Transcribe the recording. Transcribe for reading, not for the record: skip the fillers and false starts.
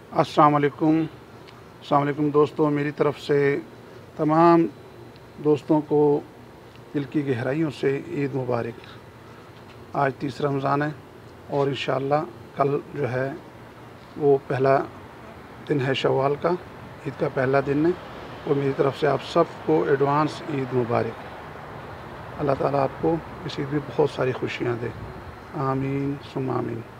अस्सलाम वालेकुम दोस्तों, मेरी तरफ़ से तमाम दोस्तों को दिल की गहराइयों से ईद मुबारक। आज तीसरा रमज़ान है और इंशाअल्लाह कल जो है वो पहला दिन है शव्वाल का, ईद का पहला दिन है और मेरी तरफ़ से आप सबको एडवांस ईद मुबारक। अल्लाह ताला आपको इस ईद में बहुत सारी खुशियाँ दे। आमीन सुम्मा आमीन।